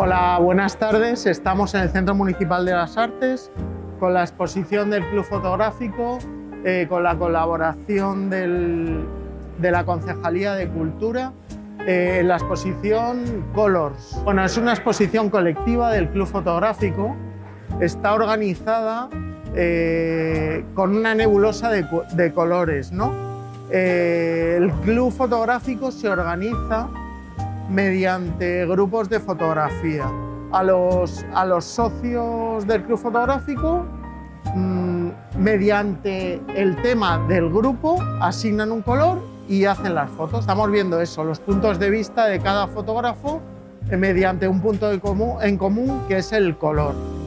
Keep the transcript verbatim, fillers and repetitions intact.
Hola, buenas tardes. Estamos en el Centro Municipal de las Artes con la exposición del Club Fotográfico, eh, con la colaboración del, de la Concejalía de Cultura, eh, en la exposición Colors. Bueno, es una exposición colectiva del Club Fotográfico. Está organizada eh, con una nebulosa de, de colores, ¿no? Eh, el Club Fotográfico se organiza mediante grupos de fotografía. A los, a los socios del Club Fotográfico, mmm, mediante el tema del grupo, asignan un color y hacen las fotos. Estamos viendo eso, los puntos de vista de cada fotógrafo eh, mediante un punto de común, en común, que es el color.